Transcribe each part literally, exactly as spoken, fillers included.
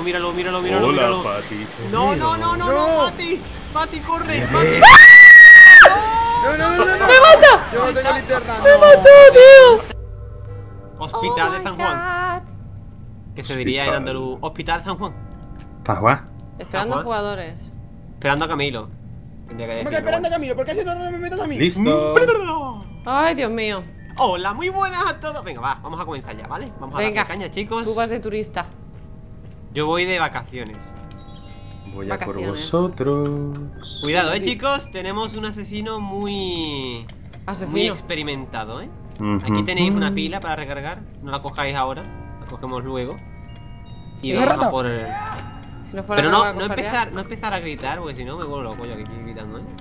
míralo, míralo, míralo, Hola, míralo. Pati. No, no, no, no, no, Pati. Pati, corre. Pati. No, no, no, no, no. ¡Me mata! Yo no tengo linterna. ¡Me mató, tío! Hospital Oh de my San Juan. God. Que se diría en Hospital. andaluz. Hospital de San Juan. Pagua. Esperando Agua. jugadores. Esperando a Camilo. Tendría que ¿Cómo que decirlo, esperando a bueno. Camilo? ¿Por qué si no, no me metas a mí? Listo. Ay, Dios mío. Hola, muy buenas a todos. Venga, va, vamos a comenzar ya, ¿vale? Vamos a Venga. darle caña, chicos. Tú vas de turista. Yo voy de vacaciones. Voy a por Vacaciones. vosotros. Cuidado, eh, chicos. Tenemos un asesino muy... Muy Asesino. experimentado, eh. Ujú. Aquí tenéis una pila para recargar. No la cojáis ahora. La cogemos luego. Y Sí. vamos ¡Rata! a por el... Si no fuera Pero que no, la no cogería. empezar, no empezar a gritar, porque si no me vuelvo loco yo aquí gritando, eh.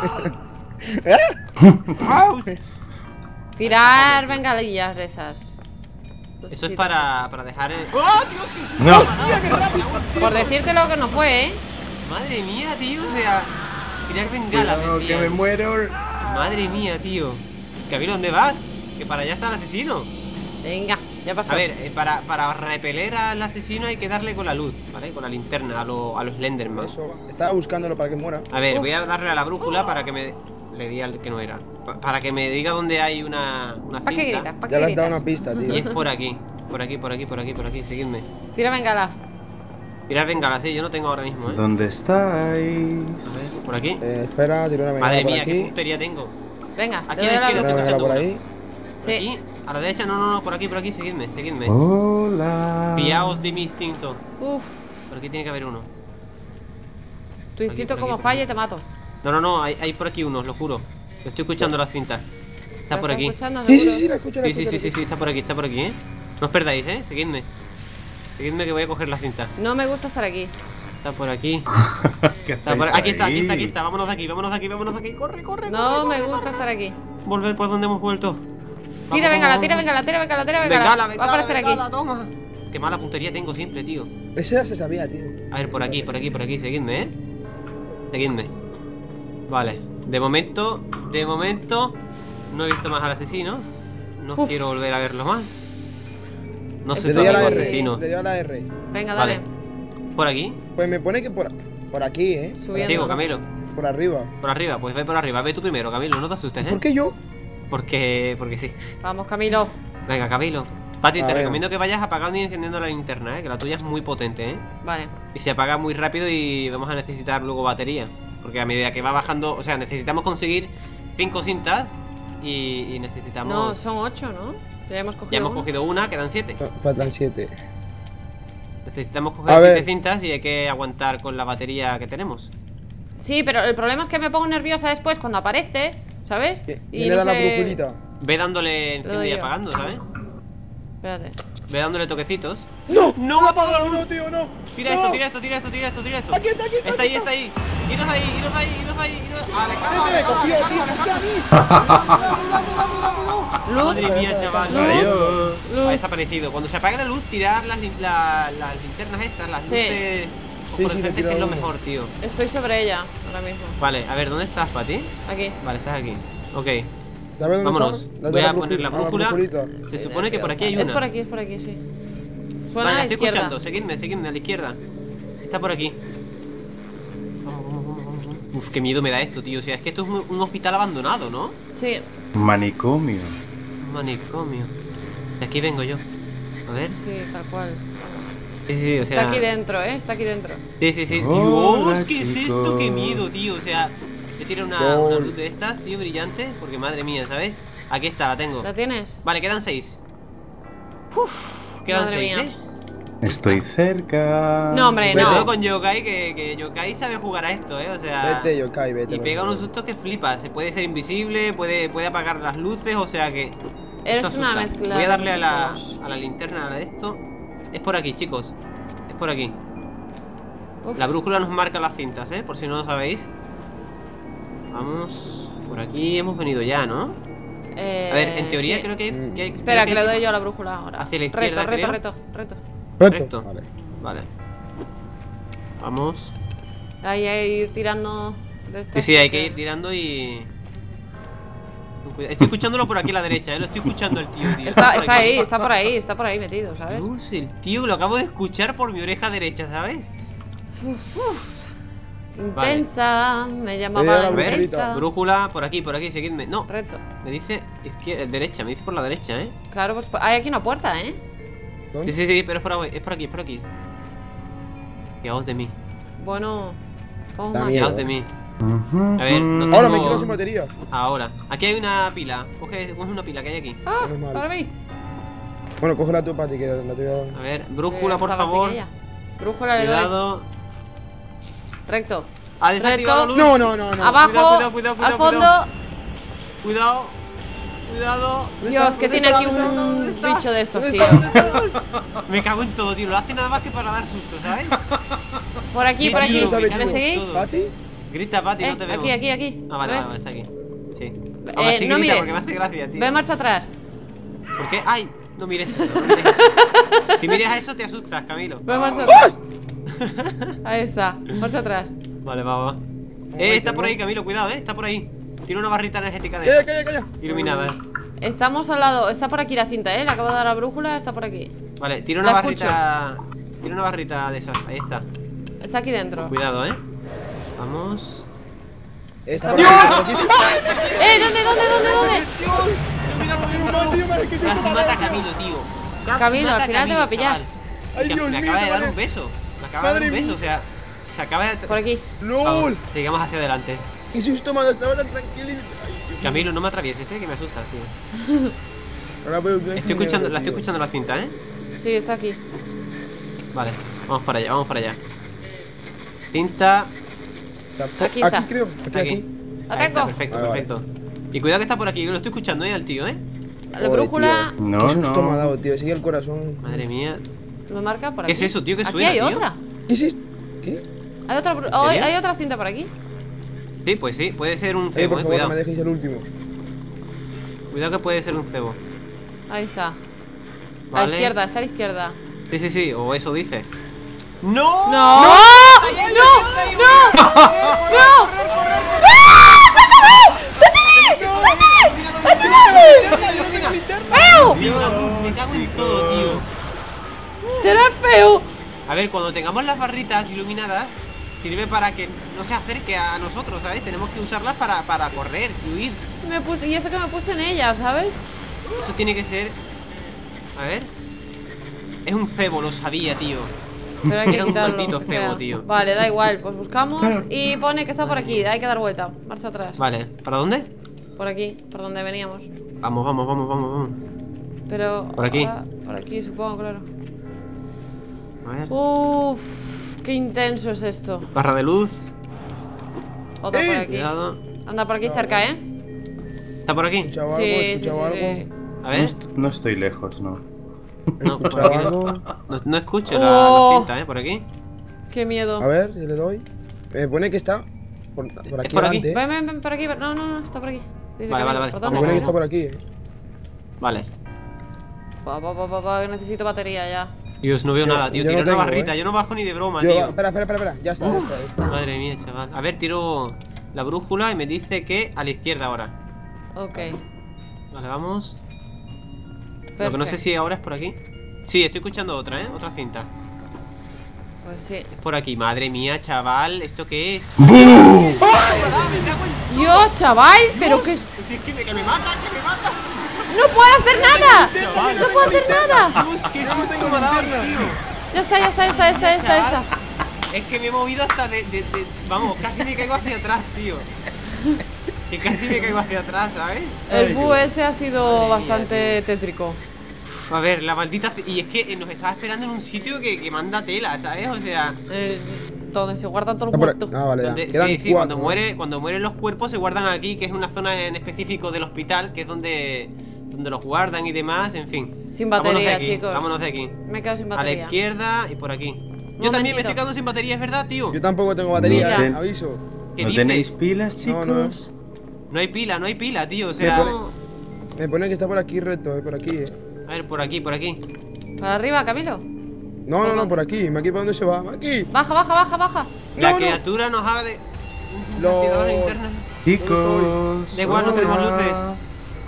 Tirar bengalillas de esas. Los Eso es tiros para, esos. para dejar el... ¡Oh, Dios! tío! No. Por decirte lo que no fue, ¿eh? Madre mía, tío, o sea... Tirar bengalas, Cuidado, que decía. me muero. Madre mía, tío. Camilo, ¿dónde vas? Que para allá está el asesino. Venga, ya pasó. A ver, eh, para, para repeler al asesino hay que darle con la luz, ¿vale? Con la linterna a, lo- a los Slenderman. Eso, estaba buscándolo para que muera. A ver, Uf. voy a darle a la brújula para que me... Le di al que no era. Pa- Para que me diga dónde hay una, una ¿Para qué cinta. gritas? ¿Para Ya qué le has dado gritas? una pista, Y es tío. por aquí. Por aquí, por aquí, por aquí, por aquí. Seguidme. Tira bengala. Mirad, venga, sí, yo no tengo ahora mismo, ¿eh? ¿Dónde estáis? A ver, por aquí. Eh, espera, tiro una bengala Madre por mía, qué aquí. puntería tengo. Venga, Aquí le a doy la la izquierda Tiro luz. una estoy bengala escuchando por Por ahí. Sí. aquí, a la derecha, no, no, no, por aquí, por aquí, seguidme, seguidme. Hola. Piaos de mi instinto. Uf. Por aquí tiene que haber uno. Tu instinto por aquí, como por falle aquí. te mato. No, no, no, hay, hay por aquí uno, lo juro. Estoy escuchando la cinta. Está ¿La por estás aquí. escuchando, Sí, seguro? sí, sí, la escucho, la Sí, sí, escucho. sí, sí, sí, está por aquí, está por aquí, ¿eh? No os perdáis, ¿eh? Seguidme. Seguidme que voy a coger la cinta. No me gusta estar aquí. Está por aquí. ¿Qué Está por... hacéis Aquí está, aquí está, ahí? aquí está. Vámonos de aquí, vámonos de aquí, vámonos de aquí. Corre, corre, No corre, me corre, gusta corre. estar aquí. Volver por donde hemos vuelto. Tira Vamos, bengala, vamos, tira vamos. bengala, tira bengala, tira bengala. Bengala, Va a bengala, aparecer bengala, aquí. toma. Qué mala puntería tengo siempre, tío. Ese ya se sabía, tío. A ver, por aquí, por aquí, por aquí, seguidme, ¿eh? Seguidme. Vale, de momento, de momento no he visto más al asesino. No Uf. quiero volver a verlo más. No sé Le tu doy a amigo la R. asesino. Le doy a la R. Venga, Vale. dale. Por aquí. Pues me pone que por, por aquí, ¿eh? Subiendo. Sigo, Camilo. Por arriba. Por arriba, pues ve por arriba. Ve tú primero, Camilo, no te asustes, ¿eh? ¿Por qué yo? Porque, porque sí. Vamos, Camilo. Venga, Camilo. Pati, A te ver. recomiendo que vayas apagando y encendiendo la linterna, ¿eh? Que la tuya es muy potente, ¿eh? Vale. Y se apaga muy rápido y vamos a necesitar luego batería. Porque a medida que va bajando, o sea, necesitamos conseguir cinco cintas y, y necesitamos... No, son ocho, ¿no? Ya hemos cogido. Ya hemos uno. cogido una, quedan siete. Faltan siete. Necesitamos A coger ver. siete cintas y hay que aguantar con la batería que tenemos. Sí, pero el problema es que me pongo nerviosa después cuando aparece, ¿sabes? ¿Quién Y le no da la sé- brujulita? Ve dándole doy enciendo y yo. apagando, ¿sabes? Espérate. Ve dándole toquecitos. ¡No! ¡No! ¡Apaga la luz! No, tío, no. Tira no. esto, tira esto, tira esto, tira esto, tira esto. Aquí está, aquí está, Está aquí ahí, está ahí. Iros ahí, iros ahí, iros ahí, iros ahí. Alejandro, Este me cogió, Alejandro, tío, Alejandro. cogió a mí. Luz. Madre mía, chaval. Adiós. Ha Luz. desaparecido. Cuando se apague la luz, tirar las, lin- la- las linternas estas, las Sí. luces Sí, fosforescentes, sí, que es lo tira mejor, tío. Estoy sobre ella ahora mismo. Vale, a ver, ¿dónde estás, Pati? Aquí. Vale, estás aquí. Ok, ¿Sabes dónde vámonos. está? Le Voy doy a poner la brujul- a brújula. brujulita. Se Estoy supone que por aquí hay nerviosa. una. Es por aquí, es por aquí, sí. Suena Vale, a la la estoy izquierda. escuchando. Seguidme, seguidme a la izquierda. Está por aquí. Vamos, vamos, vamos, vamos, vamos. Uf, qué miedo me da esto, tío. O sea, es que esto es un, un hospital abandonado, ¿no? Sí, Manicomio. Un manicomio. De aquí vengo yo. A ver. sí, tal cual. Sí, sí, sí, o sea. Está aquí dentro, ¿eh? Está aquí dentro. Sí, sí, sí. Hola, Dios, ¿qué es esto? chicos. Qué miedo, tío. O sea, yo tiro una, Gol. una luz de estas, tío, brillante. Porque madre mía, ¿sabes? Aquí está, la tengo. ¿La tienes? Vale, quedan seis. Uf, quedan Madre seis, mía. ¿eh? Estoy cerca. No, hombre, Me no. quedo con Yokai, que, que Yokai sabe jugar a esto, ¿eh? O sea. Vete, Yokai, vete. Y por pega favor. unos sustos que flipa. Se puede ser invisible, puede, puede apagar las luces, o sea que. Eres esto una asusta. mezcla. Voy a de darle a muchos la, juegos. a la linterna, a la de esto. Es por aquí, chicos. Es por aquí. Uf. La brújula nos marca las cintas, ¿eh? Por si no lo sabéis. Vamos. Por aquí hemos venido ya, ¿no? Eh, A ver, en teoría sí. creo que hay. Mm. que hay- Espera, creo que le hay- doy yo a la brújula ahora. Hacia la izquierda, Reto, reto, creo. reto, reto. Recto. Recto. Vale. Vale. Vamos. Ahí hay que ir tirando de Sí, estas sí, hay que porque- ir tirando y. Cuidado. Estoy escuchándolo por aquí a la derecha, ¿eh? Lo estoy escuchando el tío, tío. Está, por está aquí. ahí, está por ahí, está por ahí metido, ¿sabes? Dios, el tío lo acabo de escuchar por mi oreja derecha, ¿sabes? Intensa, me Voy llamaba a la la A ver, intensa. brújula, por aquí, por aquí, seguidme. No, Reto. me dice izquierda, derecha, me dice por la derecha, ¿eh? Claro, pues hay aquí una puerta, ¿eh? ¿Dónde? Sí, sí, sí, pero es por aquí, es por aquí, es por aquí. Fiaos de mí, Bueno, vamos Da mal. miedo. fiaos de mí. Ujú. A ver, no Ahora me tengo- quedo sin batería. Ahora, aquí hay una pila. Coge, coge una pila que hay aquí. Ah, Menos mal. para mí. Bueno, coge la tu Pati, que la tuya. A ver, brújula, Eh, por estaba favor. sin ella. Brújula le doy. Cuidado. Recto. Ha desactivado la Recto. luz. No, no, no, no. Abajo, Cuidado, cuidado, cuidado, al cuidado, fondo. Cuidado. Cuidado. Dios, que ¿Dónde tiene está? aquí ¿Dónde está? un ¿Dónde está? bicho de estos, ¿Dónde tío. está? Me cago en todo, tío. No hace nada más que para dar susto, ¿sabes? Por aquí, Sí, por aquí. tío, me ¿Me cago en seguís? todo. ¿Pati? Grita, Pati, Eh, no te veo. aquí, aquí, aquí. Ah, vale, ¿Ves? vale, vale, está aquí. Sí. Eh, Ahora sí no grita mires. porque me hace gracia, tío. Ve marcha atrás. ¿Por qué? ¡Ay! No mires eso, no mires eso. Si miras a eso te asustas, Camilo. Ve marcha atrás. Ahí está. Marcha atrás. Vale, va, va. Eh, está por ahí, Camilo, cuidado, eh. Está por ahí. Tiene una barrita energética de Calla, esas, calla, calla. iluminadas. Estamos al lado. Está por aquí la cinta, ¿eh? Le acabo de dar la brújula. Está por aquí. Vale, tiene una La barrita. Tiene una barrita de esas. Ahí está. Está aquí dentro. Cuidado, eh. Vamos. Está por aquí, está por aquí. ¡Eh! ¿Dónde, dónde, dónde, dónde? Tío, madre, que yo Casi no mata a la- Camilo, tío. Casi Camilo, mata al a final te va a pillar. chaval. Ay, Y que Dios me mío, acaba de dar chaval. un beso. Me acaba de dar Madre un beso, mía. o sea. Se acaba de. Por aquí. Vamos, ¡Lol! sigamos hacia adelante. ¡Qué susto me ha dado! Estaba tan tranquilo. y- Ay, Dios mío. Camilo, no me atravieses, eh, que me asustas, tío. Ahora veo blanco y Estoy escuchando, negro, la estoy tío. escuchando la cinta, eh. Sí, está aquí. Vale, vamos para allá, vamos para allá. Cinta. Tampoco- Aquí está. Aquí creo. Aquí, Aquí. aquí. La Ahí está, tengo. perfecto, Vale, vale. perfecto. Y cuidado que está por aquí, lo estoy escuchando, eh, al tío, eh. La Joder, brújula tío. No, Qué susto me ha no. dado, tío. Sigue el corazón. Madre mía. me marca por ¿Qué aquí. es eso, tío? ¿Qué Aquí suena, hay tío? otra. ¿Qué es esto? ¿Qué? Hay otra, bru- ¿En oh, hay, serio? hay otra cinta por aquí. Sí, pues sí, puede ser un Eh, cebo, por eh, favor, no cuidado. me dejéis el último. Cuidado que puede ser un cebo. Ahí está. A la Vale. izquierda, está a la izquierda. Sí, sí, sí, o eso dice. ¡No! ¡No! ¡No! ¡No! ¡No! ¡Feo! Tío, la luz, me cago en todo, tío. ¡Será feo! A ver, cuando tengamos las barritas iluminadas, sirve para que no se acerque a nosotros, ¿sabes? Tenemos que usarlas para, para correr y huir. Me puse, y eso que me puse en ella, ¿sabes? Eso tiene que ser... A ver... Es un cebo, lo sabía, tío. Pero hay que Era un quitarlo. maldito cebo, Espera. tío. Vale, da igual, pues buscamos y pone que está por aquí. Hay que dar vuelta. Marcha atrás. Vale, ¿para dónde? Por aquí, por donde veníamos. Vamos, vamos, vamos, vamos, vamos. Pero. Por aquí. ahora- por aquí, supongo, claro. A ver... Uff, qué intenso es esto. Barra de luz. Otra por aquí. Cuidado. Anda por aquí cerca, ¿eh? ¿Está por aquí? ¿Escuchaba algo? Sí, sí, sí, ¿Escuchaba sí. algo? A No, ver... est- no estoy lejos, no. No, por ¿Escuchaba aquí no. algo? No, no escucho la, la Oh. cinta, ¿eh? Por aquí. Qué miedo. A ver, yo le doy. Me pone que está por, por aquí por aquí. delante. Ven, ven, ven, por aquí. No, no, no, está por aquí. Dice Vale, que vale, no. vale. ¿Por Me dónde? pone que Vamos. está por aquí. eh. Vale. Va, va, va, va, va, que necesito batería ya. Dios, no veo Yo- nada, tío. yo Tiro no una tengo, barrita. ¿eh? Yo no bajo ni de broma, Yo, tío. espera, espera, espera, espera. Ya está, ya está, ya está. Madre mía, chaval. A ver, tiro la brújula y me dice que a la izquierda ahora. Ok. Vale, vamos. Lo que no sé Perfecto. si ahora es por aquí. Sí, estoy escuchando otra, ¿eh? Otra cinta. Pues sí. Es por aquí. Madre mía, chaval. ¿Esto qué es? Dios, chaval, pero que. Si es que me, que me mata, que me mata. ¡No puedo hacer nada! ¡No puedo hacer nada! Dios, qué susto me ha dado, tío. Ya está, ya está, ya está, ya está, ya está, ya está. Es que me he movido hasta de, de, de- Vamos, casi me caigo hacia atrás, tío. Que casi me caigo hacia atrás, ¿sabes? El bu ese ha sido Madre mía, bastante tétrico. Uf, a ver, la maldita... Y es que eh, nos estaba esperando en un sitio que, que manda tela, ¿sabes? O sea... El- donde se guardan todos Está los por- muertos. Ah, vale, ya. donde- Quedan sí, sí, cuatro, cuando, ¿no? muere, cuando mueren los cuerpos se guardan aquí, que es una zona en específico del hospital, que es donde, donde los guardan y demás, en fin. Sin Vámonos de batería, aquí, chicos. Vámonos de aquí. Me he quedado sin A la batería. izquierda y por aquí. Yo Momentito. también me estoy quedando sin batería, es verdad, tío. Yo tampoco tengo batería, Mira. eh, aviso. ¿Qué ¿No dices? tenéis pilas, No, no. chicos? No hay pila, no hay pila, tío. O Me sea... pone, me pone que está por aquí recto, eh, por aquí, eh. A ver, por aquí, por aquí. Para arriba, Camilo. No, no, dónde? no, por aquí. ¿Me aquí para dónde se va? ¡Aquí! Baja, baja, baja, baja. La No, no. criatura nos haga de... Lo- Activador interno. Chicos. Da igual, no tenemos luces.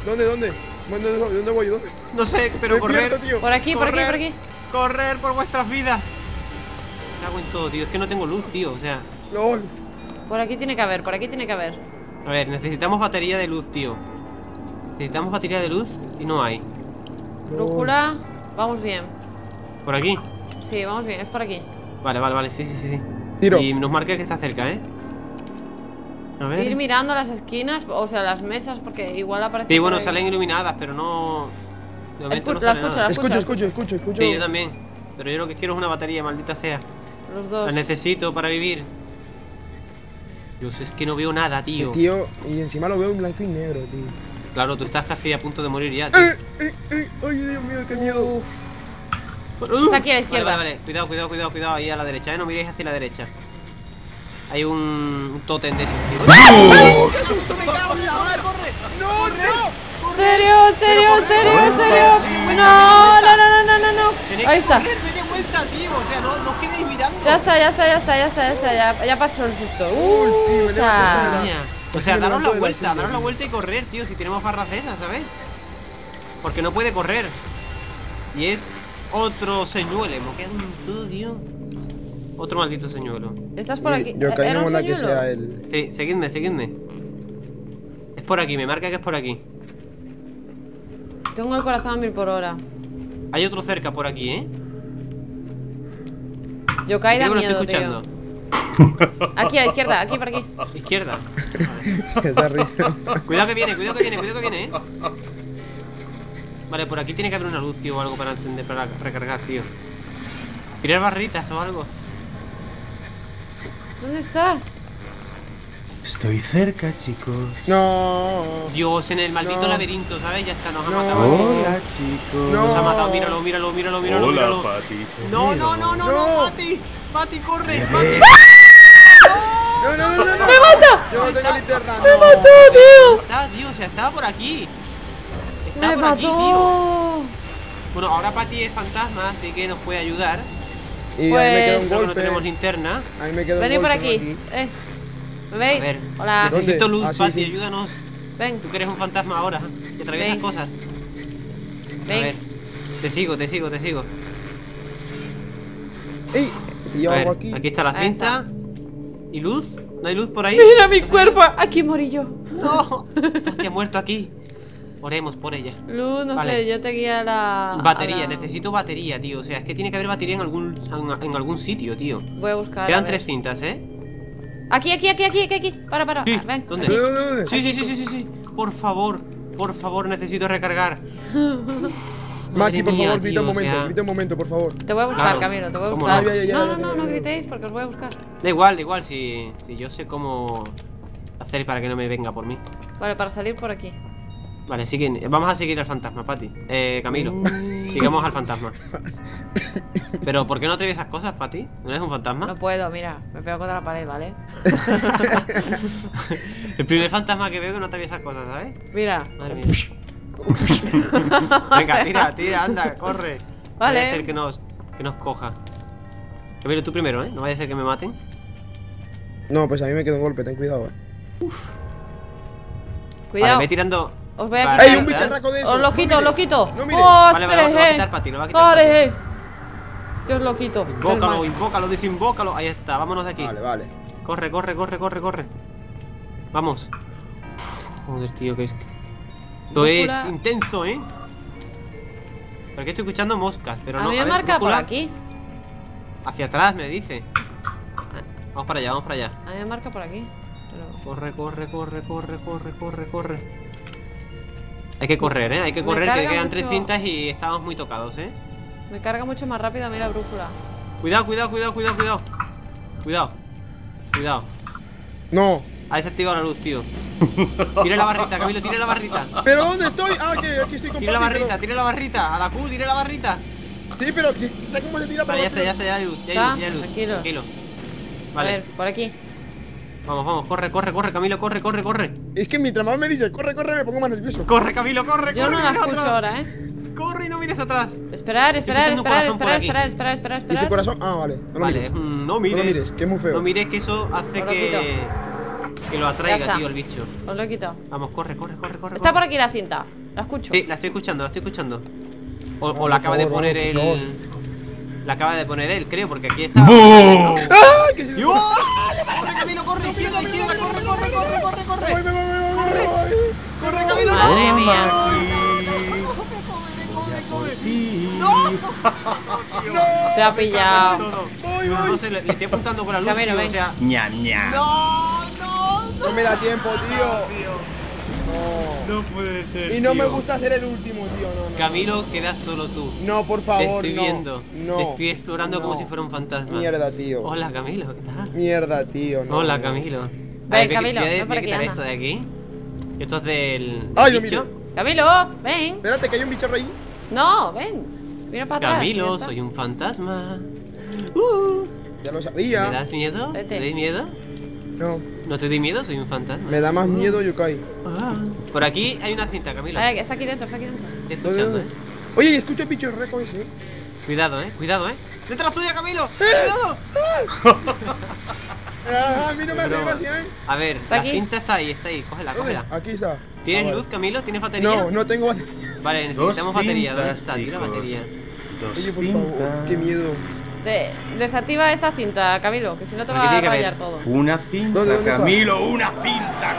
¿Dónde, dónde? ¿Dónde, dónde voy? ¿Dónde? No sé, pero Me correr. pierdo, tío. Por aquí, por aquí, Correr. por aquí. Correr por vuestras vidas. Me cago en todo, tío. Es que no tengo luz, tío. O sea. LOL. Por aquí tiene que haber, por aquí tiene que haber. A ver, necesitamos batería de luz, tío. Necesitamos batería de luz y no hay. Brújula. Vamos bien. ¿Por aquí? Sí, vamos bien, es por aquí. Vale, vale, vale. Sí, sí, sí, sí. Tiro. Y nos marca que está cerca, ¿eh? A ver. Ir mirando las esquinas, o sea, las mesas, porque igual aparece. Sí, por bueno, ahí. salen iluminadas, pero no. De momento Escu- no la sale escucho, nada. la Escucho, escucho, escucho, escucho. Sí, yo también. Pero yo lo que quiero es una batería, maldita sea. Los dos. La necesito para vivir. Dios, es que no veo nada, tío. Tío, y encima lo veo en blanco y negro, tío. Claro, tú estás casi a punto de morir ya, tío. ¡Eh, eh, eh! ¡Ay, Dios mío, qué miedo! Uf. Uh, Está aquí a la izquierda. Vale, vale, vale. Cuidado, cuidado, cuidado, cuidado. Ahí a la derecha, ¿eh? No miréis hacia la derecha. Hay un, un tótem de esos, tío. ¡Qué susto me cago en la mar! ¡No, no! ¿En serio? ¿En serio? ¿En serio? ¿En serio? No, no, no, no, no, no. Tenéis Ahí que está. correr media vuelta, tío. O sea, no, no os quedéis mirando. Ya está, ya está, ya está, ya está, ya está. Ya, ya pasó el susto. Uy, tío, me Uh, esa. levanto Mía. O Es sea, que me daros la levanto de la vuelta, silla, daros la tío. vuelta y correr, tío. Si tenemos barras de esas, ¿sabes? Porque no puede correr. Y es otro señuelo. Hemos quedado un todo, tío. Otro maldito señuelo. ¿Estás por aquí? Yo ¿Era caí un en la que señuelo? sea el. Sí, seguidme, seguidme. Es por aquí, me marca que es por aquí. Tengo el corazón a mil por hora. Hay otro cerca por aquí, ¿eh? Yo caí de Creo que lo miedo, estoy tío. escuchando. Aquí a la izquierda, aquí por aquí. Izquierda. Esa risa. Cuidado que viene, cuidado que viene, cuidado que viene, ¿eh? Vale, por aquí tiene que haber una luz, tío, o algo para encender, para recargar, tío. ¿Quieres barritas o algo? ¿Dónde estás? Estoy cerca, chicos. No. Dios, en el maldito No. laberinto, ¿sabes? Ya está, nos ha No. matado. Hola, chicos. No. Nos ha matado, míralo, míralo, míralo, míralo, míralo. Hola, Pati. No, no, no, no, no, No. Pati. Pati, corre, Pati. No, no, no, no. ¡Me mata! Yo no tengo linterna. ¡Me no. mató, tío! Está, tío, o sea, estaba por aquí. Está ¡Me por aquí, tío. mató! Bueno, ahora Pati es fantasma, así que nos puede ayudar. Y a mí me queda un Pues- Creo que no golpe. tenemos linterna. A mí me queda un Venid por golpe aquí. Eh. ¿Me veis? A ver, Hola. necesito ¿Dónde? luz, Ah, sí, Pati, sí. ayúdanos. Ven, Tú que eres un fantasma ahora, que atraviesas Ven. cosas. A ver, ven. te sigo, te sigo, te sigo. ¡Ey! Y A yo ver, hago aquí. aquí. está la Ahí cinta. ¿Y luz? ¿No hay luz por ahí? Mira mi cuerpo. Aquí morí yo. ¡No! Hostia, ha muerto aquí. Oremos por ella. Luz, no Vale. sé, yo te guía a la. Batería, a la- necesito batería, tío. O sea, es que tiene que haber batería en algún, en, en algún sitio, tío. Voy a buscar. a Quedan ver. tres cintas, ¿eh? Aquí, aquí, aquí, aquí, aquí, aquí. Para, para. Sí, Ah, ven. ¿dónde? aquí. ¿Dónde, dónde? Sí, sí, sí, sí, sí, sí. Por favor, por favor, necesito recargar. Maki, por mía, favor, tío, grita un o momento, sea, grita un momento, por favor. Te voy a buscar, Claro. Camilo, te voy a ¿Cómo buscar. no? Ya, ya, ya, no, ya, no, no, ya, no ya. gritéis porque os voy a buscar. Da igual, da igual, si, si yo sé cómo hacer para que no me venga por mí. Vale, para salir por aquí. Vale, siguen, vamos a seguir al fantasma, Pati. Eh, Camilo, sigamos al fantasma. Pero, ¿por qué no atraviesas cosas, Pati? ¿No eres un fantasma? No puedo, mira, me pego contra la pared, ¿vale? El primer fantasma que veo que no atraviesa cosas, ¿sabes? Mira. Madre mía. Venga, tira, tira, anda, corre. No Vale. vaya a ser que nos, que nos coja. Camilo, tú primero, ¿eh? No vaya a ser que me maten. No, pues a mí me queda un golpe, ten cuidado, eh. Cuidado. Vale, ve tirando. Os voy a Vale, quitar. ¡Ey, un ¿verdad? bicharraco de eso! Os lo No quito, os mires. lo quito. No mires. ¡Oh, Vale, vale, lo va a quitar Pati, lo va a quitar Pati. ¡Vale! Yo os lo quito. del Invócalo, mal. invócalo, desinvócalo. Ahí está, vámonos de aquí. Vale, vale. Corre, corre, corre, corre, corre. Vamos. Uf, joder, tío, que es. Esto es Brújula. intenso, ¿eh? Pero aquí estoy escuchando moscas, pero A no. mí me ver, marca por brújula. aquí. Hacia atrás, me dice. Vamos para allá, vamos para allá. A mí me marca por aquí. Pero... Corre, corre, corre, corre, corre, corre, corre. Hay que correr, ¿eh? Hay que Me correr, que carga quedan mucho. tres cintas y estamos muy tocados, ¿eh? Me carga mucho más rápido a mí la brújula. Cuidado, cuidado, cuidado, cuidado, cuidado. Cuidado. Cuidado. No. Ha desactivado la luz, tío. Tira la barrita, Camilo, tira la barrita. ¿Pero dónde estoy? Ah, que aquí estoy con Tira la Pati, barrita, tira la barrita. A la Q, tira la barrita. pero- Sí, pero si, ¿sabes cómo se tira para Vale, ya está, ya está, ya hay luz, ya hay Está, luz, ya hay luz. tranquilos. Tranquilo. A Vale, ver, por aquí. vamos, vamos, corre, corre, corre, Camilo, corre, corre, corre. Es que mientras más me dice, corre, corre, me pongo más nervioso. Corre, Camilo, corre, Yo corre. no la mira escucho atrás. ahora, ¿eh? Corre y no mires atrás. Esperar, esperar, escuchando un esperar, corazón por esperar, aquí. esperar, esperar, esperar, Dice esperar. corazón. Ah, vale. No lo Vale, mires. mm, no No mires. lo mires, que es muy feo. No mires que eso hace Lo que. Que lo Ya atraiga, está. tío, el bicho. Os lo he quitado. Vamos, corre, corre, corre, corre. Está por corre. aquí la cinta. La escucho. Sí, la estoy escuchando, la estoy escuchando. O, No, o la por acaba de favor, poner vamos, por el. La acaba de poner él, creo, porque aquí está. ¡Bum! ¡Ah! Que yo- ¡Yo! ¡Corre, Camilo, corre! ¡Izquierda, izquierda! ¡Corre, corre, corre, corre, corre! Voy, me voy, me voy, me voy. ¡Corre, Camilo! Madre ¡No! mía. Voy a por ti. Te ha pillado. Todo. Pero no sé, le, le estoy apuntando con la luz, Camilo, tío, ven. o sea. Ñam, ñam. ¡No! ¡No! No me da tiempo, tío. No puede ser. No. Y no me tío. gusta ser el último, tío. No, no. Camilo, quedas solo tú. No, por Te favor, estoy no. viendo. No. Te estoy explorando como No. si fuera un fantasma. Mierda, tío. Hola, Camilo, ¿qué tal? Mierda, tío. No, Hola, no. Camilo. A Ven, ver, voy a- Camilo, voy a, ven voy por a aquí, quitar Ana. esto de aquí. Esto es del, del Ay, lo bicho. miré. Camilo, ven. Espérate, que hay un bicho ahí. No, ven. Mira para atrás. y ya Camilo, está. soy un fantasma. Uh, Ya lo ¿Me sabía. das miedo? Vete. ¿Te doy miedo? No. ¿No te doy miedo? Soy un fantasma. Me da más miedo Yokai. Ah. Por aquí hay una cinta, Camilo. Ay, que está aquí dentro, está aquí dentro. Estoy ¿Dónde, escuchando, dónde? eh. Oye, y escucha el bicho reco ese. Cuidado, eh. Cuidado, eh. ¡Detrás tuya, Camilo! ¡Cuidado! Ah, a mí no me hace Broma. gracia, ¿eh? A ver, ¿Está la aquí? cinta está ahí, está ahí. Cógela, ¿Dónde? cógela. Aquí está. ¿Tienes Ah, vale. luz, Camilo? ¿Tienes batería? No, no tengo batería. Vale, Dos necesitamos batería. ¿Dónde cintas, está, tío, la chicos. batería? Dos Oye, por favor, cintas. qué miedo. De- desactiva esta cinta, Camilo, que si no te ¿Pero va qué a tiene que rayar ver? todo. Una cinta, ¿Dónde, dónde está? Camilo, una cinta.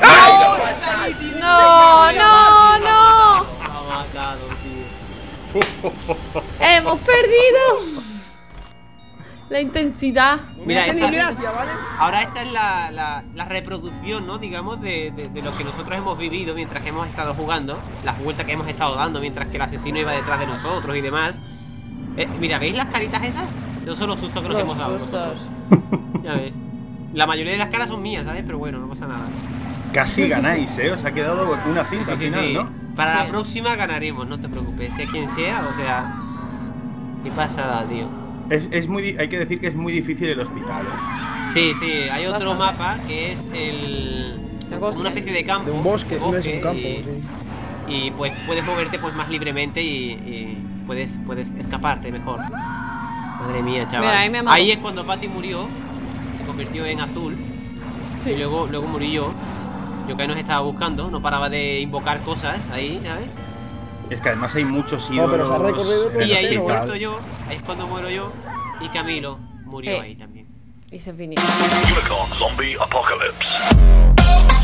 No, no, no. Me ha matado, tío. Hemos perdido. La intensidad. No me Mira, hace ni esa- gracia, ¿vale? Ahora esta es la, la, la reproducción, ¿no? Digamos, de, de, de lo que nosotros hemos vivido mientras que hemos estado jugando. Las vueltas que hemos estado dando mientras que el asesino iba detrás de nosotros y demás. Eh, mira, ¿veis las caritas esas? Esos son los sustos que nos Los hemos dado sustos. nosotros. Ya ves. La mayoría de las caras son mías, ¿sabes? Pero bueno, no pasa nada. Casi ganáis, ¿eh? Os ha quedado una cinta al Sí, sí, final, sí. ¿no? Para Sí. la próxima ganaremos, no te preocupes. Sea quien sea, o sea... Qué pasada, tío. Es, es muy, di- hay que decir que es muy difícil el hospital, ¿eh? Sí, sí, hay otro Bastante. mapa que es el... El como bosque. una especie de campo. De un bosque, no es un bosque, campo. y- Sí. Y pues puedes moverte pues más libremente y, y puedes, puedes escaparte mejor. Madre mía, chaval. Mira, ahí me mato. es cuando Patty murió, se convirtió en azul. Sí. Y luego, luego morí yo. Yo que nos estaba buscando, no paraba de invocar cosas ahí, ¿sabes? Es que además hay muchos No, ídolos. pero se ha recorrido todo en Y el ahí he entero, hospital. muerto yo, ahí es cuando muero yo. Y Camilo murió Sí. ahí también. Y se finished. Unicorn Zombie Apocalypse.